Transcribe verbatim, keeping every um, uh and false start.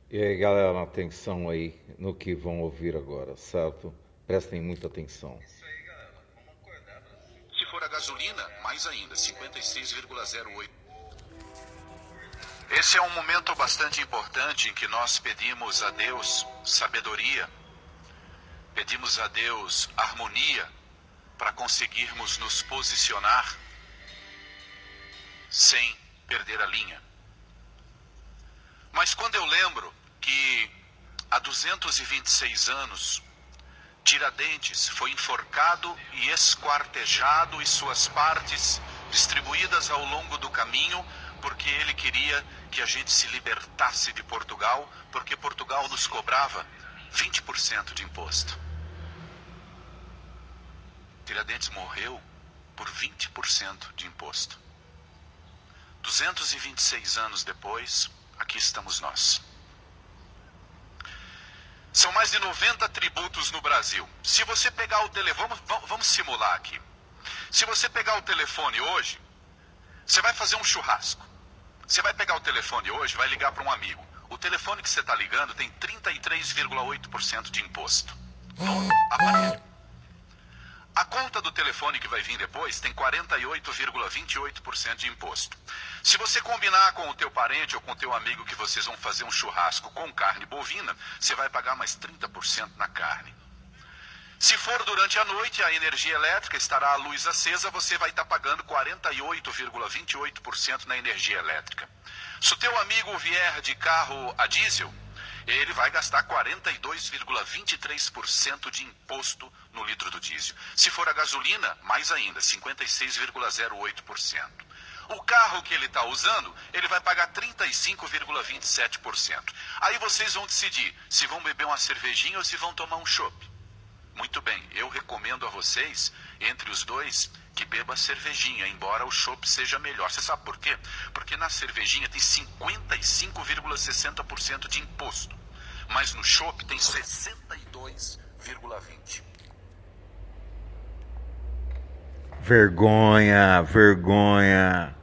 E aí, galera, atenção aí no que vão ouvir agora, certo? Prestem muita atenção. Se for a gasolina, mais ainda, cinquenta e seis vírgula zero oito. Esse é um momento bastante importante em que nós pedimos a Deus sabedoria, pedimos a Deus harmonia para conseguirmos nos posicionar sem perder a linha. Mas quando eu lembro que há duzentos e vinte e seis anos, Tiradentes foi enforcado e esquartejado e suas partes distribuídas ao longo do caminho, porque ele queria que a gente se libertasse de Portugal, porque Portugal nos cobrava vinte por cento de imposto. Tiradentes morreu por vinte por cento de imposto. duzentos e vinte e seis anos depois, aqui estamos nós. São mais de noventa tributos no Brasil. Se você pegar o telefone, vamos, vamos simular aqui. Se você pegar o telefone hoje, você vai fazer um churrasco. Você vai pegar o telefone hoje, vai ligar para um amigo. O telefone que você está ligando tem trinta e três vírgula oito por cento de imposto no aparelho. A conta do telefone que vai vir depois tem quarenta e oito vírgula vinte e oito por cento de imposto. Se você combinar com o teu parente ou com o teu amigo que vocês vão fazer um churrasco com carne bovina, você vai pagar mais trinta por cento na carne. Se for durante a noite, a energia elétrica estará a luz acesa, você vai estar pagando quarenta e oito vírgula vinte e oito por cento na energia elétrica. Se o teu amigo vier de carro a diesel, ele vai gastar quarenta e dois vírgula vinte e três por cento de imposto no litro do diesel. Se for a gasolina, mais ainda, cinquenta e seis vírgula zero oito por cento. O carro que ele está usando, ele vai pagar trinta e cinco vírgula vinte e sete por cento. Aí vocês vão decidir se vão beber uma cervejinha ou se vão tomar um chopp. Muito bem, eu recomendo a vocês, entre os dois, que beba cervejinha, embora o chopp seja melhor. Você sabe por quê? Porque na cervejinha tem cinquenta e cinco vírgula sessenta por cento de imposto, mas no chopp tem sessenta e dois vírgula vinte por cento. Vergonha, vergonha.